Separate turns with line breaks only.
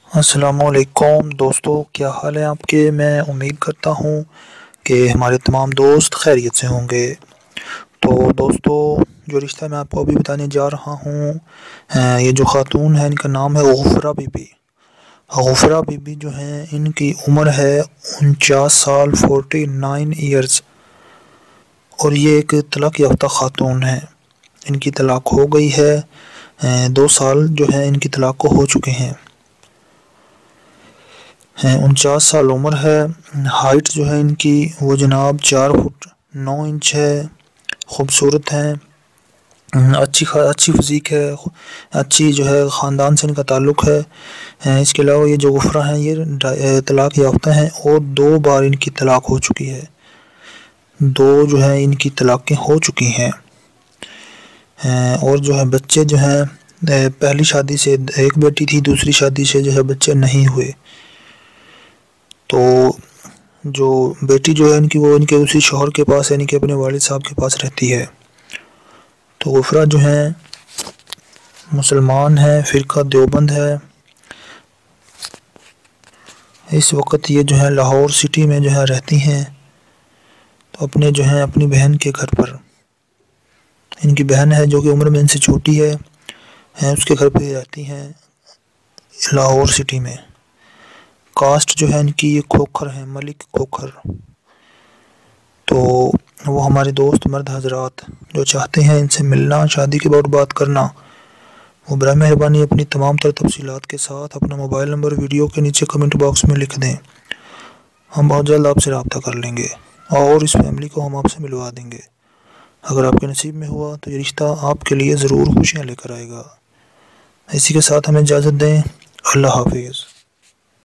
السلام علیکم دوستو، کیا حال ہے آپ کے؟ میں امید کرتا ہوں کہ ہمارے تمام دوست خیریت سے ہوں گے۔ تو دوستو، جو رشتہ میں آپ کو ابھی بتانے جا رہا ہوں، یہ جو خاتون ہے ان کا نام ہے غفرہ بی بی۔ غفرہ بی بی جو ہیں ان کی عمر ہے 49 سال 49 ایئرز، اور یہ ایک طلاق یافتہ خاتون ہے۔ ان کی طلاق ہو گئی ہے، 2 سال جو ہے ان کی طلاق کو ہو چکے ہیں۔ 49 سال عمر ہے۔ ہائٹ جو ہے ان کی وہ جناب 4 فٹ 9 انچ ہے۔ خوبصورت ہیں، اچھی فزیک ہے، اچھی جو ہے خاندان سے ان کا تعلق ہے۔ اس کے علاوہ یہ جو غفرہ ہیں یہ طلاق یافتہ ہیں اور 2 بار ان کی طلاق ہو چکی ہے۔ 2 جو ہے ان کی طلاقیں ہو چکی ہیں، اور جو ہے بچے جو ہیں پہلی شادی سے ایک بیٹی تھی، دوسری شادی سے جو ہے بچے نہیں ہوئے۔ تو جو بیٹی جو ہے ان کی وہ ان کے اسی شوہر کے پاس یعنی کہ اپنے والد صاحب کے پاس رہتی ہے۔ تو غفرہ جو ہیں مسلمان ہیں، فرقہ دیوبند ہے۔ اس وقت یہ جو ہے لاہور سٹی میں جو ہے رہتی ہیں، تو اپنے جو ہیں اپنی بہن کے گھر پر، ان کی بہن ہے جو کہ عمر میں ان سے چھوٹی ہے، اس کے گھر پہ رہتی ہیں لاہور سٹی میں۔ کاسٹ جو ہے ان کی یہ کھوکھر ہیں، ملک کھوکھر۔ تو وہ ہمارے دوست مرد حضرات جو چاہتے ہیں ان سے ملنا، شادی کے بعد بات کرنا، وہ برائے مہربانی اپنی تمام تر تفصیلات کے ساتھ اپنا موبائل نمبر ویڈیو کے نیچے کمنٹ باکس میں لکھ دیں۔ ہم بہت جلد آپ سے رابطہ کر لیں گے اور اس فیملی کو ہم آپ سے ملوا دیں گے۔ اگر آپ کے نصیب میں ہوا تو یہ رشتہ آپ کے لیے ضرور خوشیاں لے کر آئے گا۔ اسی کے ساتھ ہمیں اجازت دیں۔ اللہ حافظ۔